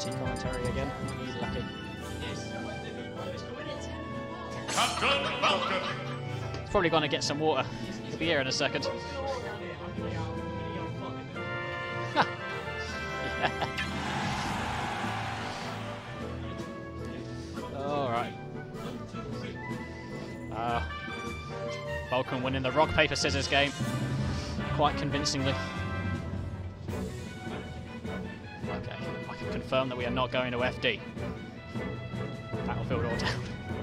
GT commentary again. He's lucky. Captain Falcon. He's probably going to get some water. He'll be here in a second. Yeah. Alright. Falcon winning the rock, paper, scissors game quite convincingly. Okay, I can confirm that we are not going to FD. Battlefield or down.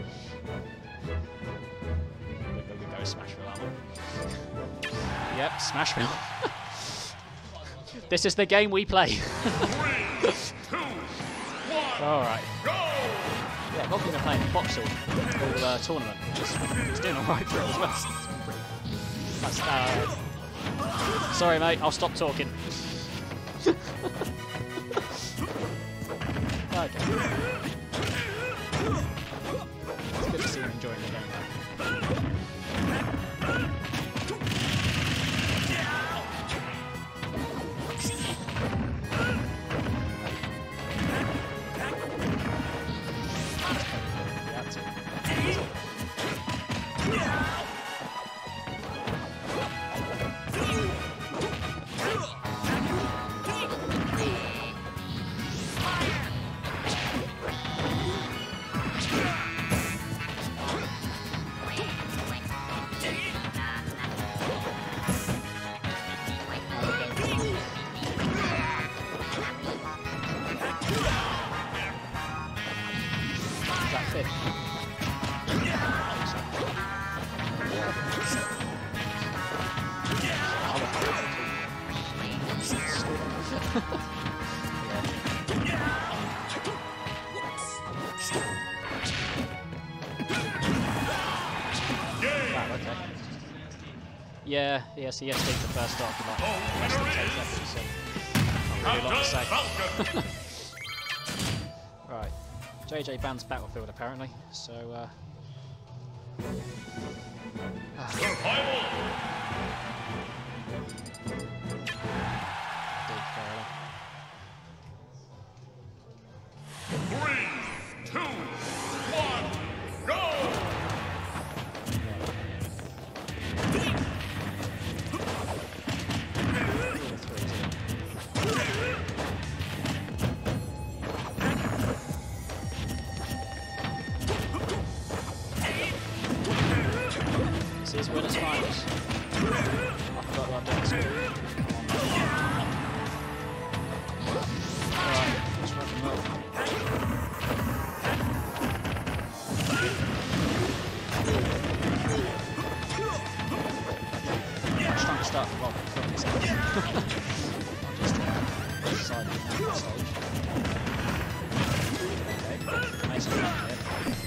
We go Smashville, aren't we? Yep, Smashville. This is the game we play. 3, 2, 1. Alright. Go! Yeah, Falcon are playing Vauxhall all tournament, which is he's doing alright for it as well. That's, sorry mate, I'll stop talking. Okay. It's good to see him enjoying the game though. Yeah, yes, he has to take the first start for like less than 10 seconds, so not really a lot to say. Right, JJ bans Battlefield apparently, so Survival! fair enough. 3, 2, 1, go! This is winners finals. I forgot what I'm doing this week. Alright, let's rock and roll. I'm just trying to start the vlog from this end. I'll just side it out the stage. Okay, nice and right here.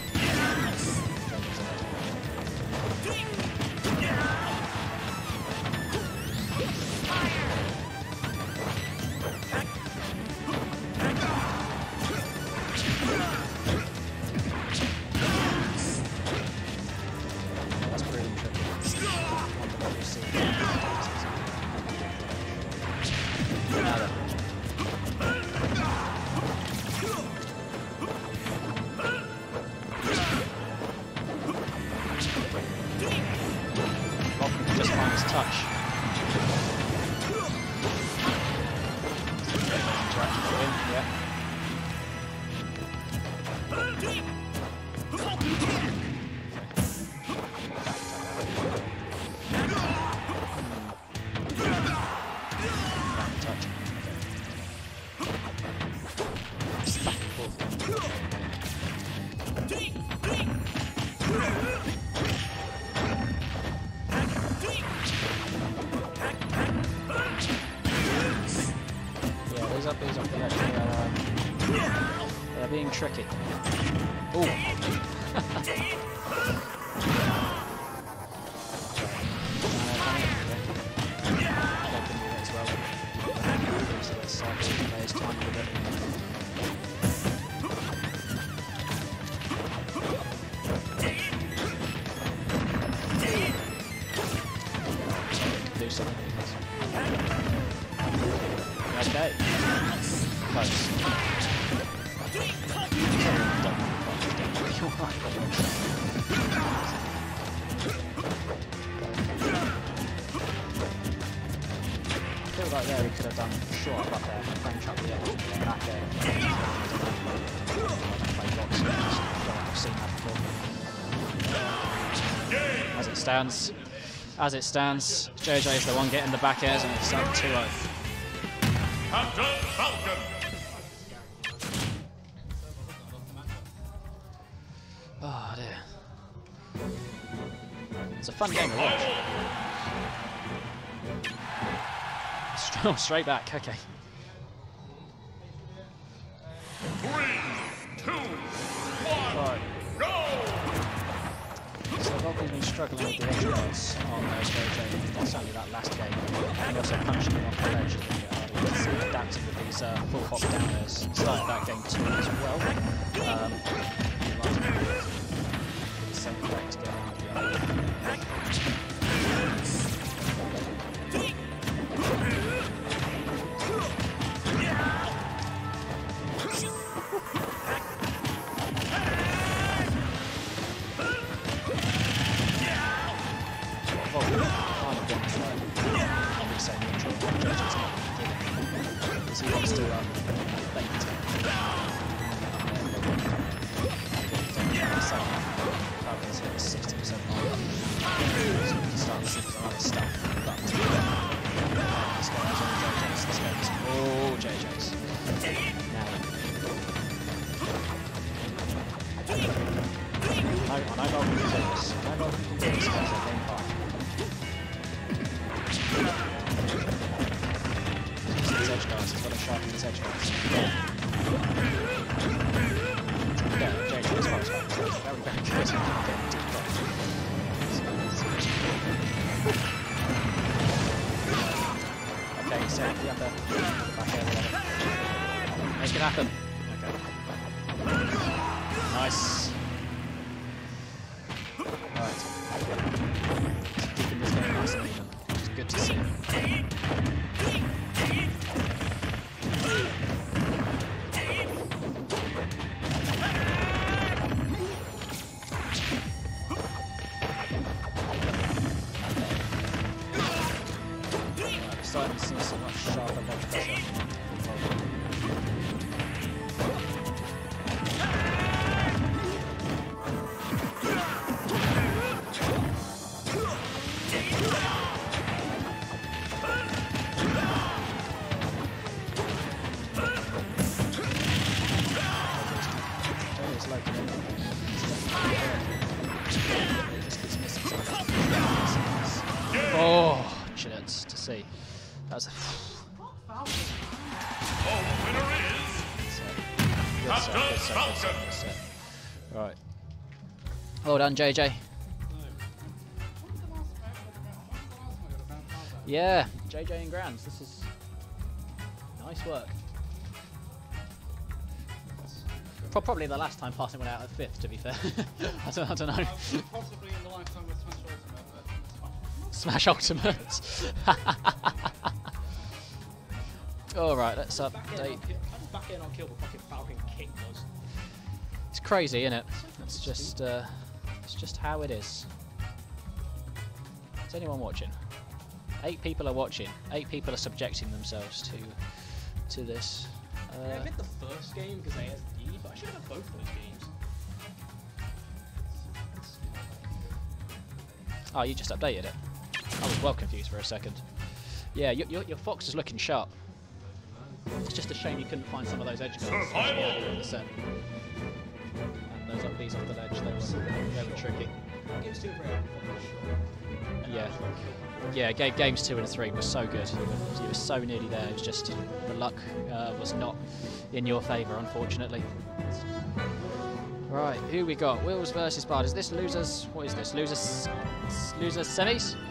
That's pretty interesting. Now then. Falcon can just find his touch. Yeah. These up the edge. They're being tricky. Ooh. Do something. Okay. Close. I feel like there he could have done short up there, French up the edge, back there. Play boxing, I've seen that before. As it stands, JJ is the one getting the back airs and it's up 2-0. Captain Falcon. Oh dear. It's a fun game to watch. Straight back, okay. 3, 2, 1, Right. go! So Vulcan's been struggling with the edge guards on JJ, certainly that last game. And also punching him off the ledge. He's adapted with these full hop downers. Started that game 2 as well. The same effect going on the other. He wants to bait it. Falcon's hit 60% mark. So we can start looking for some other stuff. But this guy's on JJ's. This guy's all JJ's. Now I know Vulcan can do this. I know Vulcan can do this because they're game 5. His edge guards, he's got to sharpen his edge guards. Yeah, JJ is quite smart. Very, very good. Getting deep right. Okay, so the upper back air, whatever. Make it happen. Okay. Nice. Alright. Keeping this game nice and even. It's good to see. Starting to see so much sharper edge pressure. Oh, chance to see. That was a Winner is Captain Falcon. Right. Well done, JJ. Yeah, JJ and Grands. This is nice work. Probably the last time Parsnip went out at 5th, to be fair. I don't know. Possibly in the lifetime of Smash Ultimate. Alright, let's update. Back in on kill, but fucking Falcon kicked us. It's crazy, isn't it? It's just how it is. Is anyone watching? 8 people are watching. 8 people are subjecting themselves to this. I did the first game because ASD, but I should have had both those games. Oh, you just updated it. I was well confused for a second. Yeah, your Fox is looking sharp. It's just a shame you couldn't find some of those edge guards earlier in the set. And those these off the ledge, they were tricky. Games 2 and 3 are Yeah. Yeah, games 2 and 3 were so good. You were so nearly there. It was just the luck was not in your favour, unfortunately. Right, who we got? Wills versus Bard. Is this losers? What is this? Losers semis?